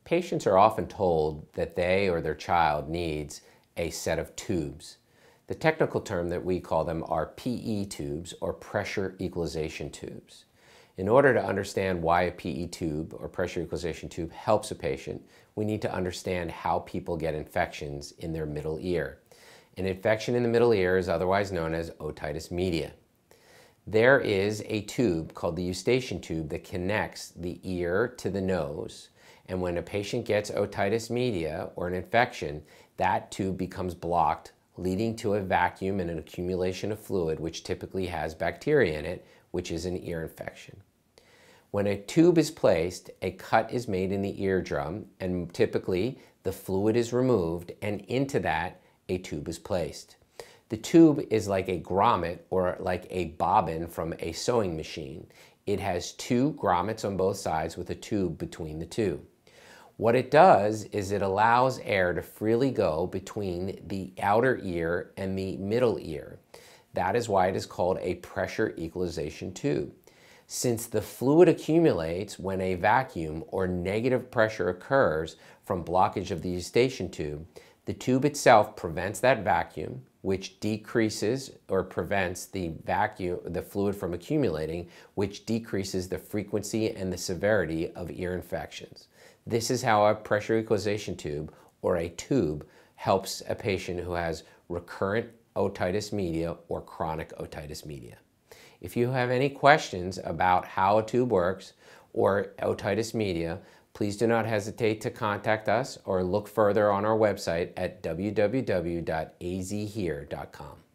Patients are often told that they or their child needs a set of tubes. The technical term that we call them are PE tubes, or pressure equalization tubes. In order to understand why a PE tube or pressure equalization tube helps a patient, we need to understand how people get infections in their middle ear. An infection in the middle ear is otherwise known as otitis media. There is a tube called the eustachian tube that connects the ear to the nose, and when a patient gets otitis media or an infection, that tube becomes blocked, leading to a vacuum and an accumulation of fluid, which typically has bacteria in it, which is an ear infection. When a tube is placed, a cut is made in the eardrum, and typically the fluid is removed, and into that a tube is placed. The tube is like a grommet or like a bobbin from a sewing machine. It has two grommets on both sides with a tube between the two. What it does is it allows air to freely go between the outer ear and the middle ear. That is why it is called a pressure equalization tube. Since the fluid accumulates when a vacuum or negative pressure occurs from blockage of the eustachian tube, the tube itself prevents that vacuum, which decreases or prevents the fluid from accumulating, which decreases the frequency and the severity of ear infections. This is how a pressure equalization tube, or a tube, helps a patient who has recurrent otitis media or chronic otitis media. If you have any questions about how a tube works or otitis media, please do not hesitate to contact us or look further on our website at www.azhere.com.